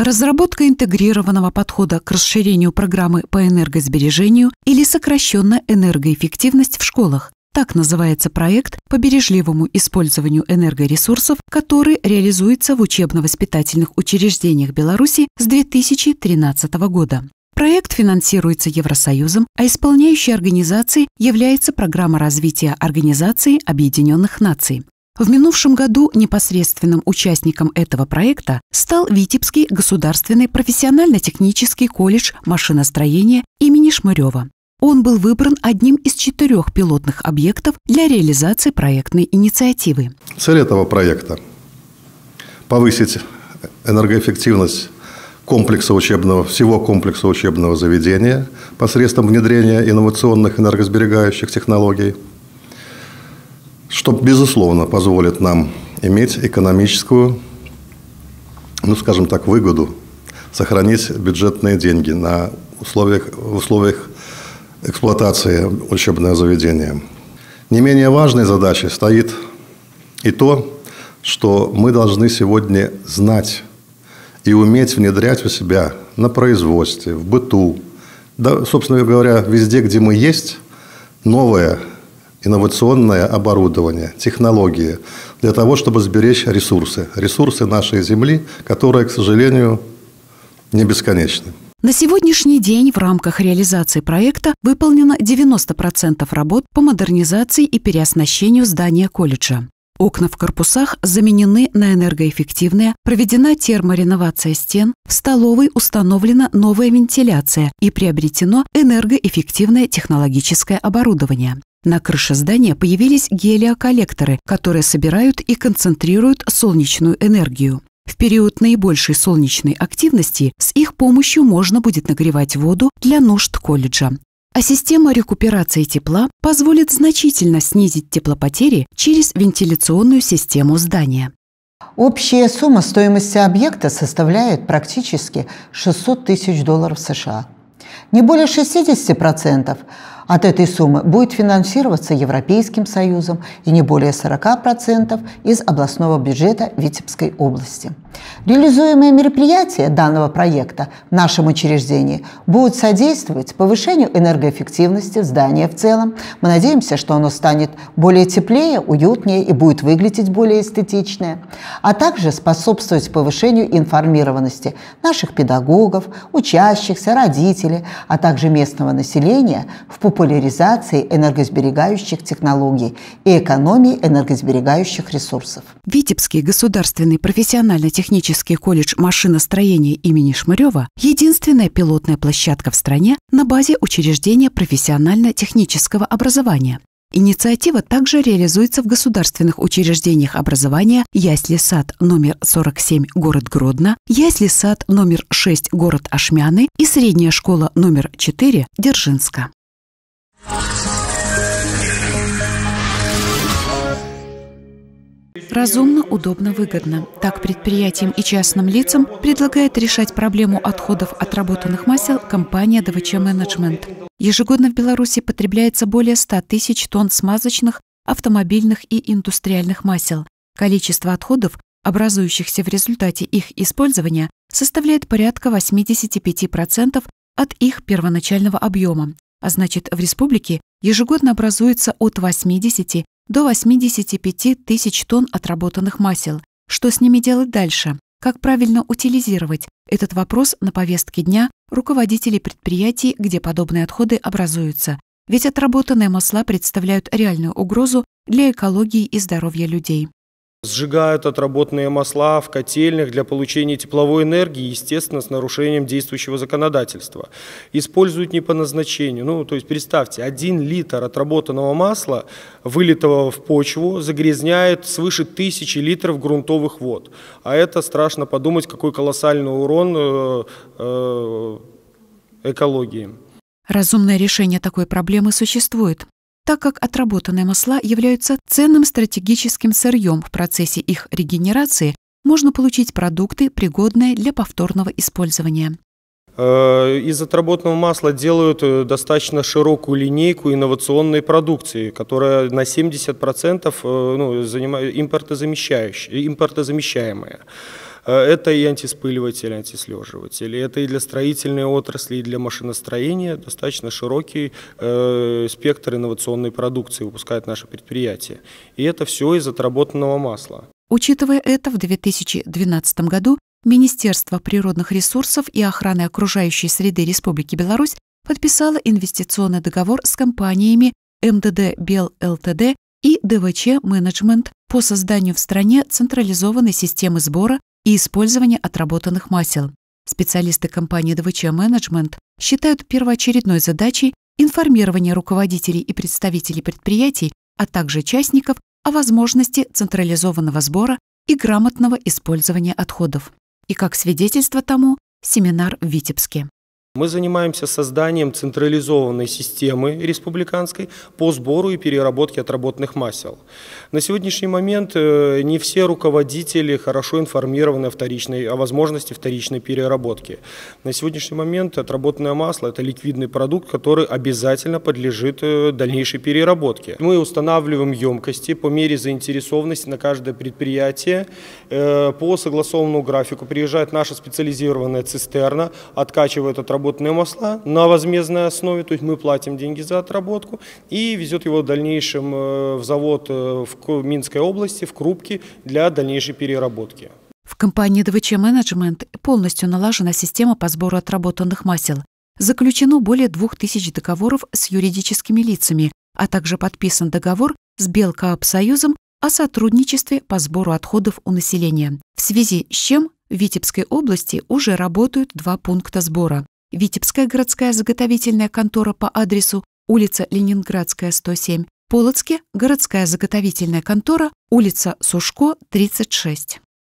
разработка интегрированного подхода к расширению программы по энергосбережению или сокращенно энергоэффективность в школах. Так называется проект по бережливому использованию энергоресурсов, который реализуется в учебно-воспитательных учреждениях Беларуси с 2013 года. Проект финансируется Евросоюзом, а исполняющей организацией является Программа развития Организации Объединенных Наций. В минувшем году непосредственным участником этого проекта стал Витебский государственный профессионально-технический колледж машиностроения имени Шмырева. Он был выбран одним из 4 пилотных объектов для реализации проектной инициативы. Цель этого проекта – повысить энергоэффективность всего комплекса учебного заведения посредством внедрения инновационных энергосберегающих технологий, что, безусловно, позволит нам иметь экономическую, скажем так, выгоду, сохранить бюджетные деньги в условиях эксплуатации учебного заведения. Не менее важной задачей стоит и то, что мы должны сегодня знать и уметь внедрять у себя на производстве, в быту, да, собственно говоря, везде, где мы есть, новое инновационное оборудование, технологии для того, чтобы сберечь ресурсы нашей Земли, которые, к сожалению, не бесконечны. На сегодняшний день в рамках реализации проекта выполнено 90% работ по модернизации и переоснащению здания колледжа. Окна в корпусах заменены на энергоэффективные, проведена термореновация стен, в столовой установлена новая вентиляция и приобретено энергоэффективное технологическое оборудование. На крыше здания появились гелиоколлекторы, которые собирают и концентрируют солнечную энергию. В период наибольшей солнечной активности с их помощью можно будет нагревать воду для нужд колледжа. А система рекуперации тепла позволит значительно снизить теплопотери через вентиляционную систему здания. Общая сумма стоимости объекта составляет практически $600 тысяч США. Не более 60% от этой суммы будет финансироваться Европейским Союзом и не более 40% из областного бюджета Витебской области. Реализуемые мероприятия данного проекта в нашем учреждении будут содействовать повышению энергоэффективности здания в целом. Мы надеемся, что оно станет более теплее, уютнее и будет выглядеть более эстетичнее, а также способствовать повышению информированности наших педагогов, учащихся, родителей, а также местного населения в популяризации энергосберегающих технологий и экономии энергосберегающих ресурсов. Витебский государственный профессионально-технический колледж машиностроения имени Шмырева – единственная пилотная площадка в стране на базе учреждения профессионально-технического образования. Инициатива также реализуется в государственных учреждениях образования ясли-сад номер 47 город Гродно, ясли-сад номер 6 город Ашмяны и средняя школа номер 4 Дзержинска. Разумно, удобно, выгодно. Так предприятиям и частным лицам предлагает решать проблему отходов отработанных масел компания ДВЧ Менеджмент. Ежегодно в Беларуси потребляется более 100 тысяч тонн смазочных, автомобильных и индустриальных масел. Количество отходов, образующихся в результате их использования, составляет порядка 85% от их первоначального объема. А значит, в республике ежегодно образуется от 80 до 85 тысяч тонн отработанных масел. Что с ними делать дальше? Как правильно утилизировать? Этот вопрос на повестке дня руководителей предприятий, где подобные отходы образуются. Ведь отработанные масла представляют реальную угрозу для экологии и здоровья людей. Сжигают отработанные масла в котельных для получения тепловой энергии, естественно, с нарушением действующего законодательства. Используют не по назначению. То есть представьте, 1 литр отработанного масла, вылитого в почву, загрязняет свыше 1000 литров грунтовых вод. А это страшно подумать, какой колоссальный урон экологии. Разумное решение такой проблемы существует, так как отработанные масла являются ценным стратегическим сырьем в процессе их регенерации, можно получить продукты, пригодные для повторного использования. Из отработанного масла делают достаточно широкую линейку инновационной продукции, которая на 70% импортозамещаемая. Это и антиспыливатели, антислеживатели, это и для строительной отрасли, и для машиностроения достаточно широкий спектр инновационной продукции выпускает наше предприятие. И это все из отработанного масла. Учитывая это, в 2012 году Министерство природных ресурсов и охраны окружающей среды Республики Беларусь подписало инвестиционный договор с компаниями МДД Бел ЛТД и ДВЧ Менеджмент по созданию в стране централизованной системы сбора и использования отработанных масел. Специалисты компании ДВЧ Менеджмент считают первоочередной задачей информирование руководителей и представителей предприятий, а также участников о возможности централизованного сбора и грамотного использования отходов. И как свидетельство тому семинар в Витебске. Мы занимаемся созданием централизованной системы республиканской по сбору и переработке отработанных масел. На сегодняшний момент не все руководители хорошо информированы о возможности вторичной переработки. На сегодняшний момент отработанное масло – это ликвидный продукт, который обязательно подлежит дальнейшей переработке. Мы устанавливаем емкости по мере заинтересованности на каждое предприятие. По согласованному графику приезжает наша специализированная цистерна, откачивает отработанные масла на возмездной основе, то есть мы платим деньги за отработку, и везет его в дальнейшем в завод в Минской области, в Крупки, для дальнейшей переработки. В компании ДВЧ Менеджмент полностью налажена система по сбору отработанных масел. Заключено более 2000 договоров с юридическими лицами, а также подписан договор с Белкоопсоюзом о сотрудничестве по сбору отходов у населения, в связи с чем в Витебской области уже работают 2 пункта сбора. Витебская городская заготовительная контора по адресу улица Ленинградская, 107, Полоцке городская заготовительная контора, улица Сушко, 36.